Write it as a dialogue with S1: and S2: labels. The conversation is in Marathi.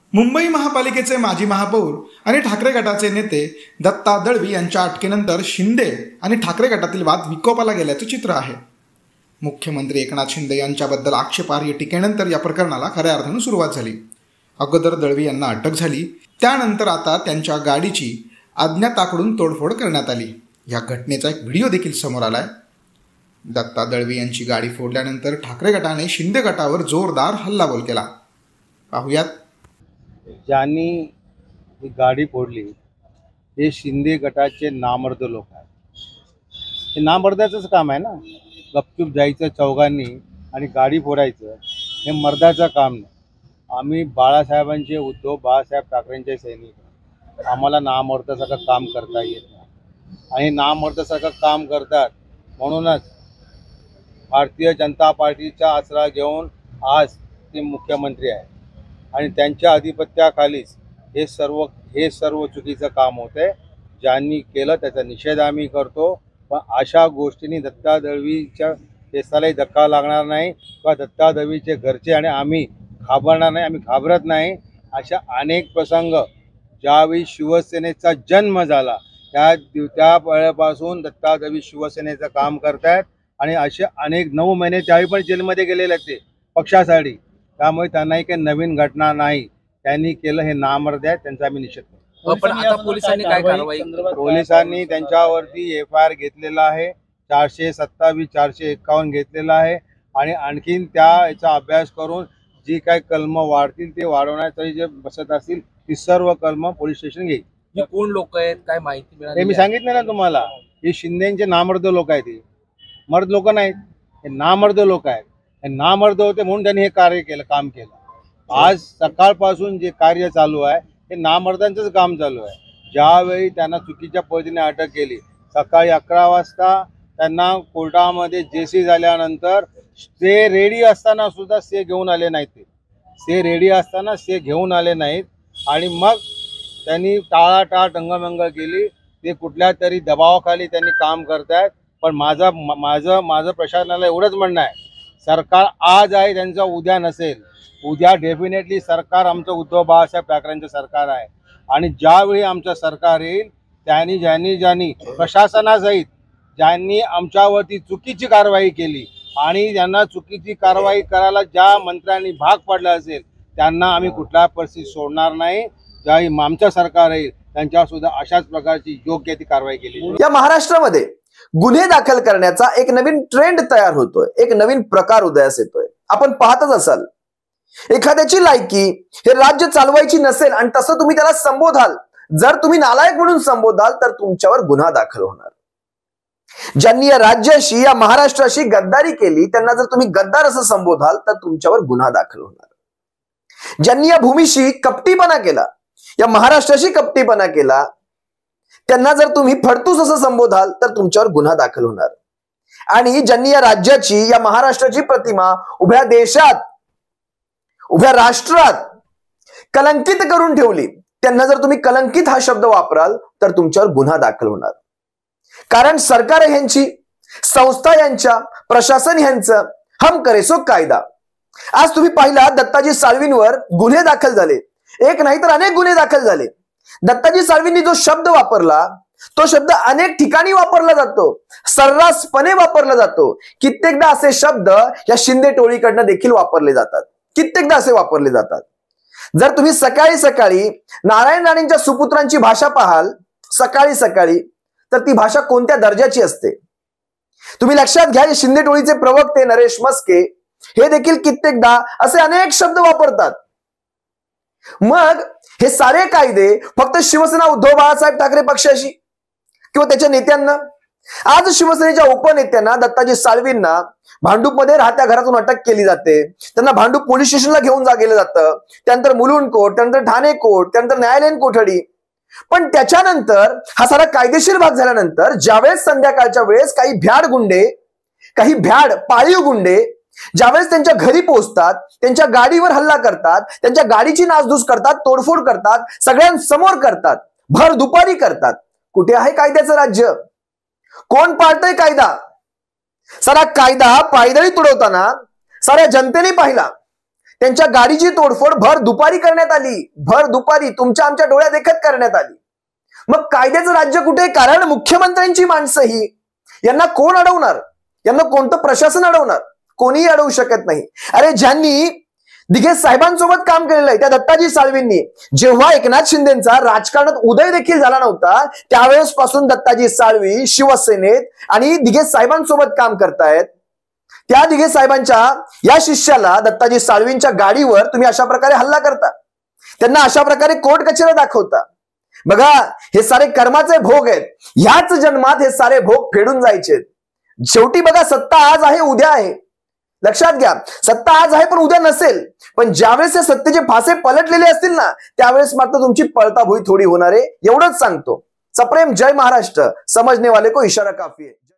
S1: मुंबई महापालिकेचे माजी महापौर आणि ठाकरे गटाचे नेते दत्ता दळवी यांच्या अटकेनंतर शिंदे आणि ठाकरे गटातील वाद विकोपाला गेल्याचे चित्र आहे. मुख्यमंत्री एकनाथ शिंदे यांच्याबद्दल आक्षेपार्ह टीकेनंतर या प्रकरणाला खऱ्या अर्थाने सुरुवात झाली. अगोदर दळवी यांना अटक झाली, त्यानंतर आता त्यांच्या गाडीची अज्ञाताकडून तोडफोड करण्यात आली. या घटनेचा एक व्हिडिओ देखील समोर आलाय. दत्ता दळवी यांची गाडी फोडल्यानंतर ठाकरे गटाने शिंदे गटावर जोरदार हल्लाबोल केला. पाहुयात.
S2: ज्यांनी ही गाडी फोडली हे शिंदे गटाचे नामर्द लोक आहेत. हे नामर्दाचंच काम आहे ना, गपचूप जायचं चौघांनी आणि गाडी फोडायचं, हे मर्दाचं काम नाही. आम्ही बाळासाहेबांचे, उद्धव बाळासाहेब ठाकरेंचे सैनिक, आम्हाला नामर्दासारखं काम करता येत नाही आणि नामर्दासारखं काम करतात. म्हणूनच भारतीय जनता पार्टीचा आसरा घेऊन आज ते मुख्यमंत्री आहे आणि त्यांच्या अधिपत्याखालीच हे सर्व चुकीचं काम होतंय. ज्यांनी केलं त्याचा निषेध आम्ही करतो, पण अशा गोष्टींनी दत्ता दळवीच्या केसालाही धक्का लागणार नाही किंवा दत्ता दळवीचे घरचे आणि आम्ही घाबरणार नाही, आम्ही घाबरत नाही. अशा अनेक प्रसंग ज्यावेळी शिवसेनेचा जन्म झाला त्या वेळेपासून दत्ता दळवी शिवसेनेचं काम करतायत आणि असे अनेक 9 महिने त्यावेळी पण जेलमध्ये गेलेले ते पक्षासाठी. त्यामुळे त्यांनाही काही नवीन घटना नाही. त्यांनी केलं हे नामर्द आहे, त्यांचा आम्ही निषेध करतो.
S3: पण आता पोलिसांनी काय कारवाई?
S2: पोलिसांनी त्यांच्यावरती FIR घेतलेला आहे, 427, 451 घेतलेला आहे आणि आणखीन याचा अभ्यास करून जी काही कलम वाढतील ते वाढवण्यासाठी जे बसत असतील ती सर्व कलम पोलीस स्टेशन घेईल.
S3: हे कोण लोक आहेत, काय माहिती मिळाली?
S2: हे मी सांगितलं ना तुम्हाला, हे शिंदेचे नामर्द लोक आहेत. हे मर्द लोक नाहीत, हे नामर्द लोक आहेत. हे नामर्द होते म्हणून त्यांनी हे कार्य केलं, काम केलं. आज सकाळपासून जे कार्य चालू आहे हे नामर्दांचंच काम चालू आहे. ज्यावेळी त्यांना चुकीच्या पद्धतीने अटक केली, सकाळी 11 वाजता त्यांना कोर्टामध्ये जेसी झाल्यानंतर ते रेडी असताना सुद्धा से घेऊन आले नाहीत. ते रेडी असताना से घेऊन आले नाहीत आणि मग त्यांनी टाळाटाळ टंगमंगळ केली. ते कुठल्या तरी दबावाखाली त्यांनी काम करतायत. पण माझं प्रशासनाला एवढंच म्हणणं आहे, सरकार आज आहे त्यांचं उद्या नसेल. उद्या डेफिनेटली सरकार आमचं उद्धव बाळासाहेब ठाकरेंचं सरकार आहे आणि ज्यावेळी आमचं सरकार येईल ज्यांनी प्रशासनासहित ज्यांनी आमच्यावरती चुकीची कारवाई केली आणि ज्यांना चुकीची कारवाई करायला ज्या मंत्र्यांनी भाग पाडलं असेल त्यांना आम्ही कुठल्या परिस्थितीत सोडणार नाही. ज्यावेळी आमचं सरकार येईल त्यांच्यावर सुद्धा अशाच प्रकारची योग्य ती कारवाई केली.
S4: या महाराष्ट्रामध्ये गुन्हे दाखल करण्याचा एक नवीन ट्रेंड तयार होतोय, एक नवीन प्रकार उदयास येतोय. आपण पाहतच असाल, एखाद्याची लायकी हे राज्य चालवायची नसेल आणि तसं तुम्ही त्याला संबोधाल, जर तुम्ही नालायक म्हणून संबोधाल तर तुमच्यावर गुन्हा दाखल होणार. ज्यांनी या राज्याशी, या महाराष्ट्राशी गद्दारी केली त्यांना जर तुम्ही गद्दार असं संबोधाल तर तुमच्यावर गुन्हा दाखल होणार. ज्यांनी या भूमीशी कपटीपणा केला, या महाराष्ट्राशी कपटीपणा केला, त्यांना जर तुम्ही फडतूस असं संबोधाल तर तुमच्यावर गुन्हा दाखल होणार. आणि ज्यांनी या राज्याची, या महाराष्ट्राची प्रतिमा उभ्या देशात, उभ्या राष्ट्रात कलंकित करून ठेवली, त्यांना जर तुम्ही कलंकित हा शब्द वापराल तर तुमच्यावर गुन्हा दाखल होणार. कारण सरकार यांची, संस्था यांच्या, प्रशासन यांचं हम करे सो कायदा. आज तुम्ही पाहिला दत्ताजी साळवींवर गुन्हे दाखल झाले, एक नाही तर अनेक गुन्हे दाखल झाले. दत्ताजी साळवींनी जो शब्द वापरला तो शब्द अनेक ठिकाणी वापरला जातो, सर्रासपणे वापरला जातो. कित्येकदा असे शब्द या शिंदे टोळीकडनं देखील वापरले जातात, कित्येकदा असे वापरले जातात. जर तुम्ही सकाळी सकाळी नारायण राणेंच्या सुपुत्रांची भाषा पाहाल सकाळी सकाळी तर ती भाषा कोणत्या दर्जाची असते तुम्ही लक्षात घ्या. शिंदे टोळीचे प्रवक्ते नरेश मस्के हे देखील कित्येकदा असे अनेक शब्द वापरतात. मग हे सारे कायदे फक्त शिवसेना उद्धव बाळासाहेब ठाकरे पक्षाशी किंवा त्याच्या नेत्यांना, आज शिवसेनेच्या उपनेत्यांना दत्ताजी साळवींना भांडूपमध्ये राहत्या घरातून अटक केली जाते, त्यांना भांडूप पोलीस स्टेशनला घेऊन गेलं जातं, त्यानंतर मुलुंड कोर्ट, त्यानंतर ठाणे कोर्ट, त्यानंतर न्यायालयीन कोठडी. पण त्याच्यानंतर हा सारा कायदेशीर भाग झाल्यानंतर ज्यावेळेस संध्याकाळच्या वेळेस काही भ्याड गुंडे, काही भ्याड पाळीव गुंडे ज्यावेळेस त्यांच्या घरी पोहोचतात, त्यांच्या गाडीवर हल्ला करतात, त्यांच्या गाडीची नासधूस करतात, तोडफोड करतात, सगळ्यांसमोर करतात, भर दुपारी करतात, कुठे आहे कायद्याचं राज्य? कोण पाळतंय कायदा? सारा कायदा पायदळी तुडवताना साऱ्या जनतेने पाहिला. त्यांच्या गाडीची तोडफोड भर दुपारी करण्यात आली, भर दुपारी तुमच्या आमच्या डोळ्या देखत करण्यात आली. मग कायद्याचं राज्य कुठे? कारण मुख्यमंत्र्यांची माणसं ही, यांना कोण अडवणार? यांना कोणतं प्रशासन अडवणार? कोणीही अडवू शकत नाही. अरे ज्यांनी दिघे साहेबांसोबत काम केलेलं आहे त्या दत्ताजी साळवींनी, जेव्हा एकनाथ शिंदेचा राजकारणात उदय देखील झाला नव्हता त्यावेळेस पासून दत्ताजी साळवी शिवसेनेत आणि दिघे साहेबांसोबत काम करतायत. त्या दिघे साहेबांच्या या शिष्याला दत्ताजी साळवींच्या गाडीवर तुम्ही अशा प्रकारे हल्ला करता, त्यांना अशा प्रकारे कोर्ट कचेऱ्या दाखवता. बघा, हे सारे कर्माचे भोग आहेत. ह्याच जन्मात हे सारे भोग फेडून जायचे. शेवटी बघा, सत्ता आज आहे उद्या आहे. लक्षात घ्या, सत्ता आज आहे पण उद्या नसेल. पण ज्यावेळेस या सत्तेचे फासे पलटलेले असतील ना त्यावेळेस मात्र तुमची पळताभुई थोडी होणार आहे, एवढंच सांगतो. सप्रेम जय महाराष्ट्र. समझने वाले को इशारा काफी है.